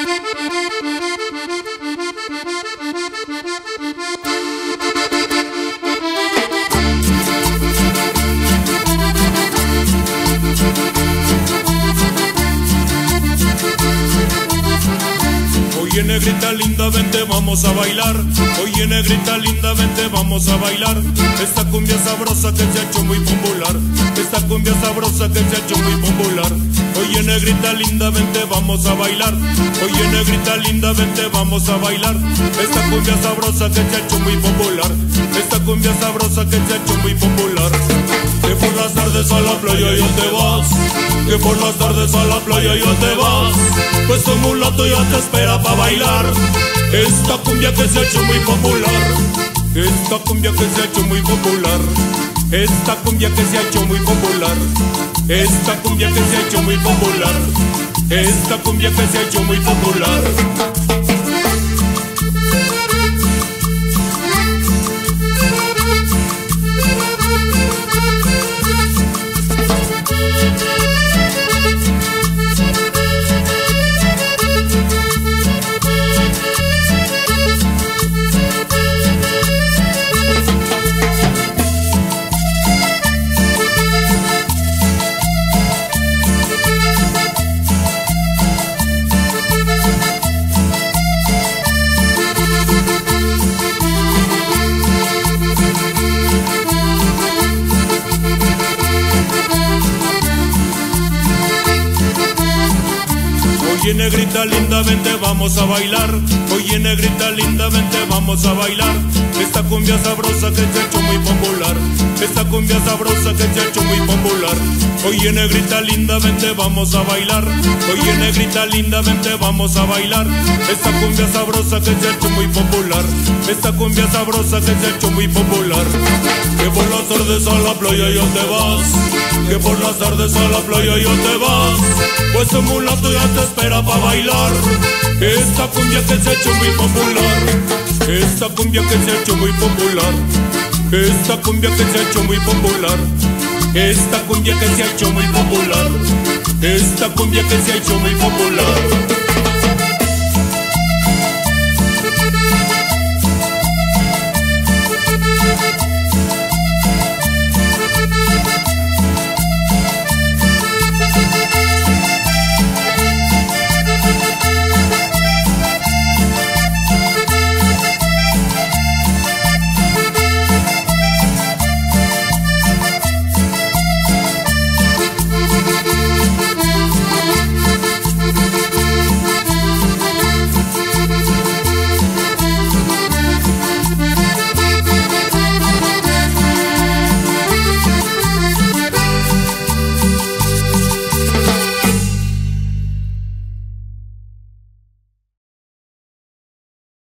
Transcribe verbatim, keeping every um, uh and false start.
Oye negrita linda, vente, vamos a bailar. Oye negrita linda, vente, vamos a bailar. Esta cumbia sabrosa que se ha hecho muy popular. Esta cumbia sabrosa que se ha hecho muy popular. Oye negrita linda, vente, vamos a bailar. Oye negrita linda, vente, vamos a bailar. Esta cumbia sabrosa que se ha hecho muy popular. Esta cumbia sabrosa que se ha hecho muy popular. Que por las tardes a la playa ya te vas. Que por las tardes a la playa ya te vas. Pues tu mulato ya te espera pa' bailar esta cumbia que se ha hecho muy popular. Esta cumbia que se ha hecho muy popular. Esta cumbia que se ha hecho muy popular. Esta cumbia que se ha hecho muy popular. Esta cumbia que se ha hecho muy popular. Oye negrita linda, vente, vamos a bailar. Oye negrita linda, vente, vamos a bailar. Esta cumbia sabrosa que se ha hecho muy popular. Esta cumbia sabrosa que se ha hecho muy popular. Oye negrita linda, vente, vamos a bailar. Oye negrita linda, vente, vamos a bailar. Esta cumbia sabrosa que se ha hecho muy popular. Esta cumbia sabrosa que se ha hecho muy popular. Que por las tardes a la playa ya te vas. Que por las tardes a la playa ya te vas. Pues tu mulato ya te espera pa' bailar esta cumbia que se ha hecho muy popular. Esta cumbia que se ha hecho muy popular. Esta cumbia que se ha hecho muy popular. Esta cumbia que se ha hecho muy popular. Esta cumbia que se ha hecho muy popular.